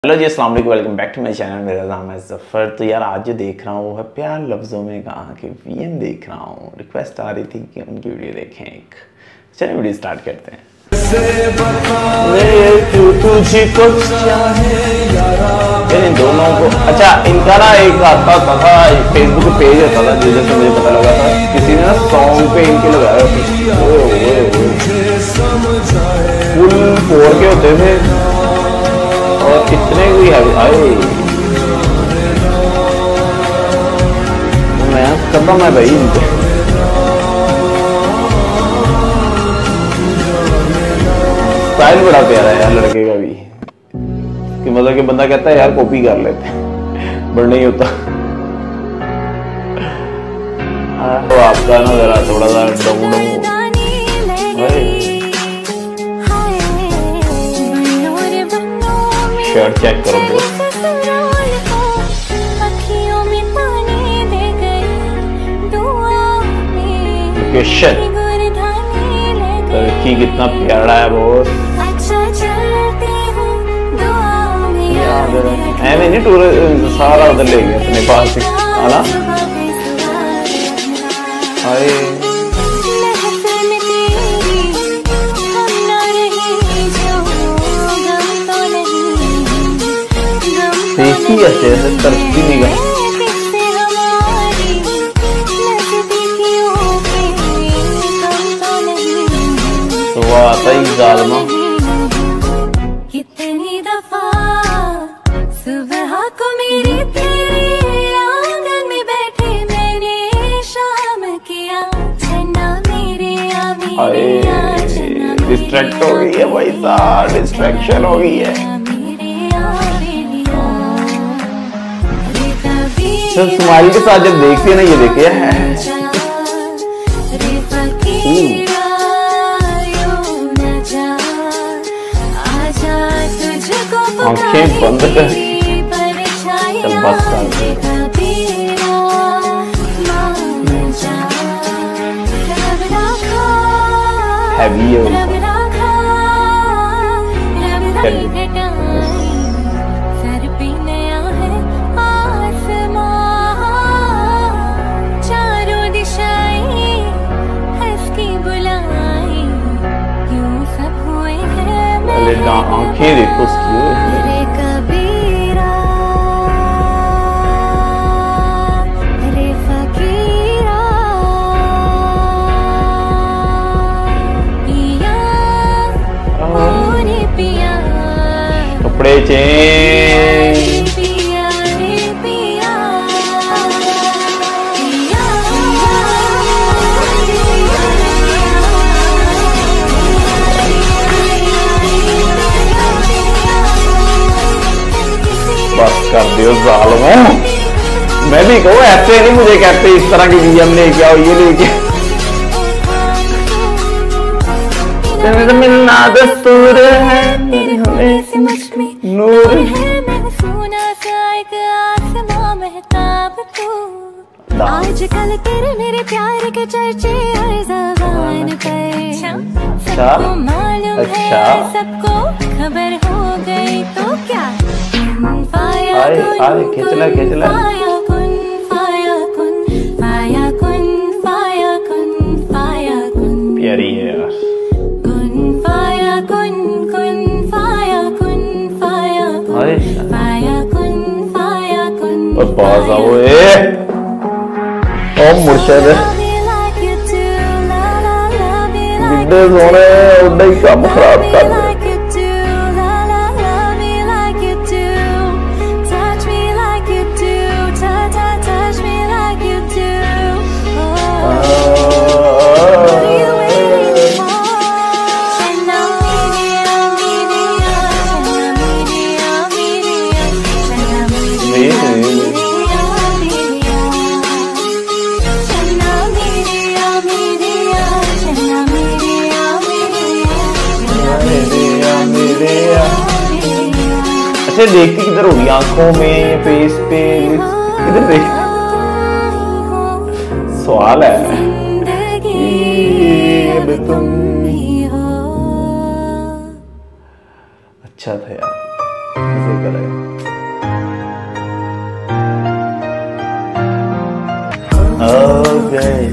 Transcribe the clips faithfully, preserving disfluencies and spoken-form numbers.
Hello ji, अस्सलाम वालेकुम, welcome back to my channel. मेरा नाम है ज़फर। तो यार आज जो देख रहा हूँ वो है प्यार लफ्ज़ों में कहाँ के वीएम देख रहा हूँ। रिक्वेस्ट आ रही थी कि उनकी वीडियो देखें एक। चलिए वीडियो स्टार्ट करते हैं। इन दोनों को अच्छा इनका ना एक आता था फेसबुक पे पेज होता था जैसे मुझे पता लगा था किसी ने ना सॉन्ग पे इनके लगाया फुल फोर के होते थे और कितने भी है आए मैं खत्म है भाई इनके। स्टाइल बड़ा प्यारा है यार लड़के का भी कि मतलब कि बंदा कहता है यार कॉपी कर लेते हैं बट नहीं होता। तो आपका ना जरा थोड़ा सा डाउन डाउन शर्ट चेक करो दोस्त। लोकेशन लड़की कितना प्यारा है बोस। ऐसे नहीं टूर सारा उधर ले गया अपने पास ही है ना। देखी ऐसे ऐसे तरक्की निगाह तो वो आता ही जालमा। कितनी दफा सुबह को मेरी तेरे आंगन में बैठे मैंने शाम किया छन्ना मेरे आ मेरे डिस्ट्रैक्ट हो गई है भाई साहब, डिस्ट्रैक्शन हो गई है। तो स्माइल के साथ जब देखती है ना ये देखिए आंखें बंद कर चल बस कर हैवी है आंखें देखो उसकी कपड़े चेंज बस कर दियो जालमो। मैं भी कहूँ ऐसे नहीं मुझे कहते इस तरह की वीएम लेके आओ ये लेके तो मिलना दस्तूर है नूर आजकल तेरे मेरे प्यार के चर्चे हर ज़बान पर सबको मालूम है सबको खबर हो गई तो क्या आए आए खिचला खिचला प्यारी है यार पास आओ ए ओ मुर्शद बिड्डे सोने उन्हें ही काम खराब कर दे। अच्छा देखती किधर होगी आंखों में फेस पे किधर देख सवाल है तुम अच्छा था यार। ऐसे करेगा। हो गए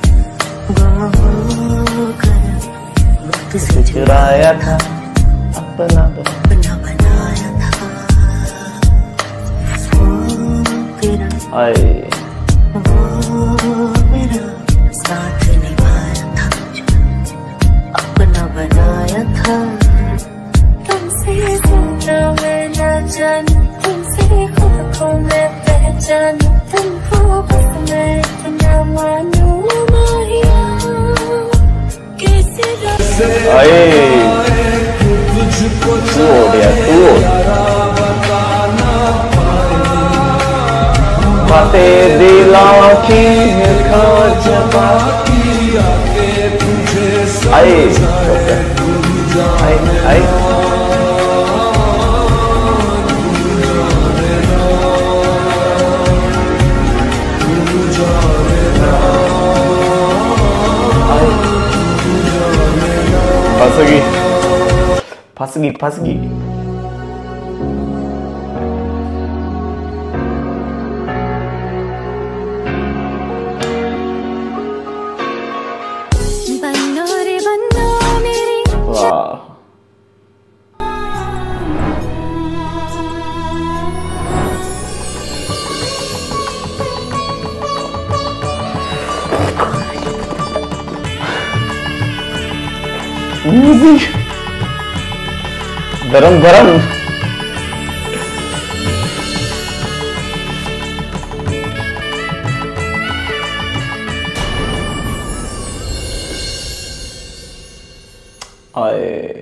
तुझसे चुराया था अपना अपना बनाया था आए मेरा साथ निभाया था अपना बनाया था तुमसे सोचा मैं ना जानू तुमसे खुद को मैं पहचानू तुमको बस मैं इतना मानू माहिया कैसे आए तू हो गया तू बातें दिलों की खोज आए आए आए फंस गई फंस गई फंस गई बन्नो रे बन्नो मेरी वाह म्यूजिक गरम गरम आए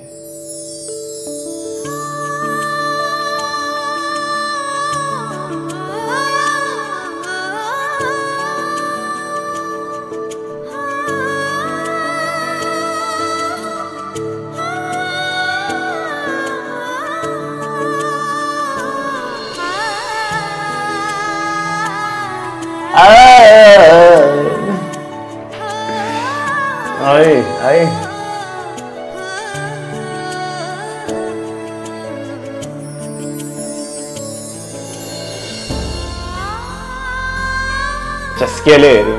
आए आए चस्के ले रहे।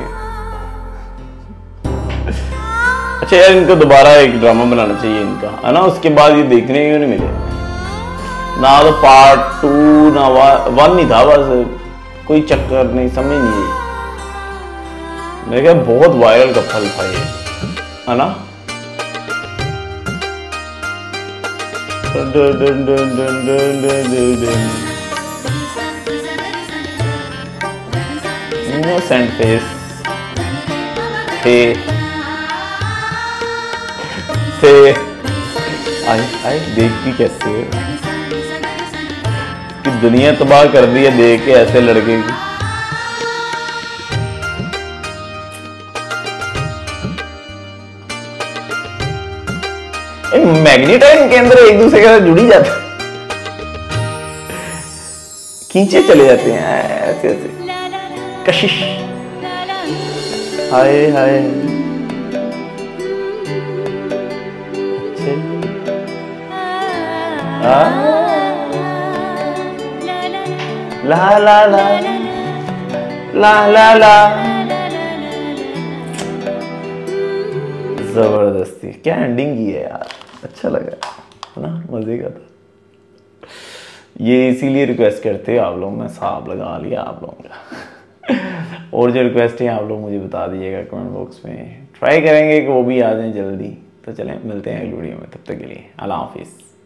अच्छा यार इनको दोबारा एक ड्रामा बनाना चाहिए इनका है ना उसके बाद ये देखने ही नहीं मिले ना तो पार्ट टू ना वन नहीं था बस कोई चक्कर नहीं समझ नहीं आई मेरे ख्याल बहुत वायरल कपल था ये है ना इनोसेंट फेस थे थे आई आई देख की कैसे कि दुनिया तबाह कर दी है देख के ऐसे लड़के की मैग्नेटाइन के अंदर एक दूसरे के साथ जुड़ी जाते खींचे चले जाते हैं ऐसे ऐसे कशिश हाय हाय ला ला ला ला ला ला जबरदस्ती क्या एंडिंग की है यार अच्छा लगा है ना मजे का था ये इसीलिए रिक्वेस्ट करते हैं आप लोग मैं साहब लगा लिया आप लोगों का और जो रिक्वेस्ट है आप लोग मुझे बता दीजिएगा कमेंट बॉक्स में ट्राई करेंगे कि वो भी आ जाएं जल्दी तो चलें मिलते हैं अगली वीडियो में तब तक के लिए अल्लाह हाफिज़।